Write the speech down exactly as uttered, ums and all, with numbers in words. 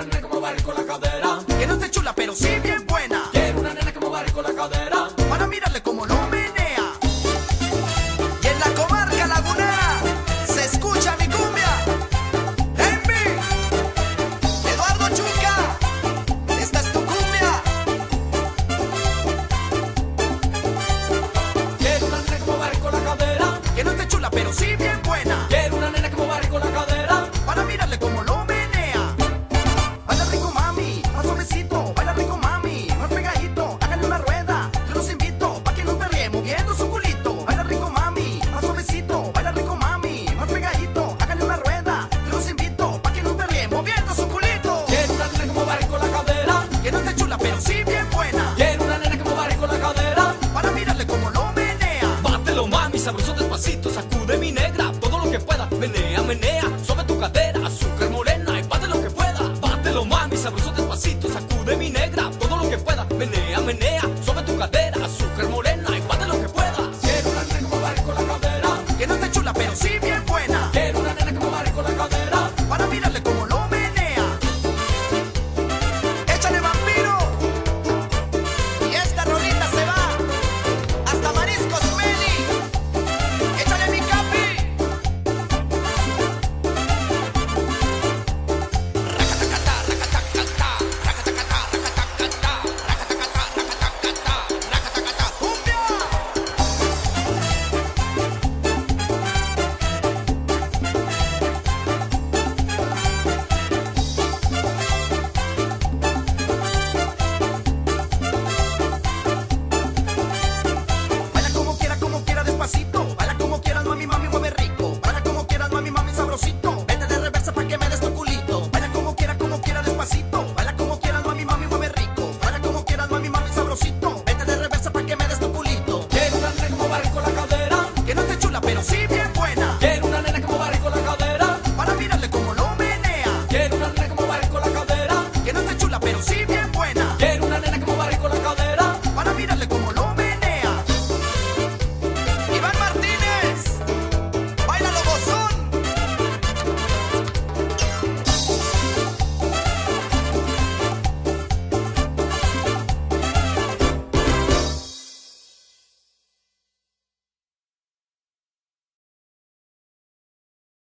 una nena como barre con la cadera, que no esté chula pero sí bien buena. quiero una nena como barre con la cadera, Para mirarle como lo menea. Y en la comarca lagunera se escucha mi cumbia. Envy, Eduardo Chuca, esta es tu cumbia. quiero una nena como barre con la cadera, Que no esté chula pero sí bien buena. quiero una nena como barre con la cadera, Para mirarle como lo menea. Baila rico mami, más suavecito. Baila rico mami, más pegadito. Háganle una rueda, yo los invito pa' que nos perree moviendo su culito. Baila rico mami, más suavecito. Baila rico mami, más pegadito. Háganle una rueda, yo los invito pa' que nos perree moviendo su culito. quiero una nena como barre con la cadera, Que no esté chula pero sí bien buena. quiero una nena como barre con la cadera, Para mirarle como lo menea. bátelo mami, sabroso despacito, sacude mi negra, todo lo que pueda, menea, menea, sobre tu cadera, azúcar morena, y bate lo que pueda, bátelo mami, sabroso despacito, sacude mi negra, todo lo que pueda, menea, menea, sobre tu cadera, azúcar morena, y bate lo que pueda, quiero una nena como barre con la cadera, Que no esté chula pero sí bien buena. quiero una nena como barre con la cadera, Para mirarle como lo menea. Échale vampiro. Y esta rolita se va hasta Mariscos Meli. Échale mi capi. Racatacata, racatacata, racatacata, racatacata, racatacata, racatacata, racatacata. ¡Cumbia! Baila como quiera, como quiera, despacito. Baila como quieras, mami, mami, mueve rico. Baila como quieras, mami, mami, sabrosito. Vete de reversa pa' que me des tu culito. Baila como quiera, como quiera, despacito. Baila como quieras, mami, mami, mueve rico. Baila como quieras, mami, mami, sabrosito. Vete de reversa pa' que me des tu culito. quiero una nena como barre con la cadera, Que no esté chula, pero sí bien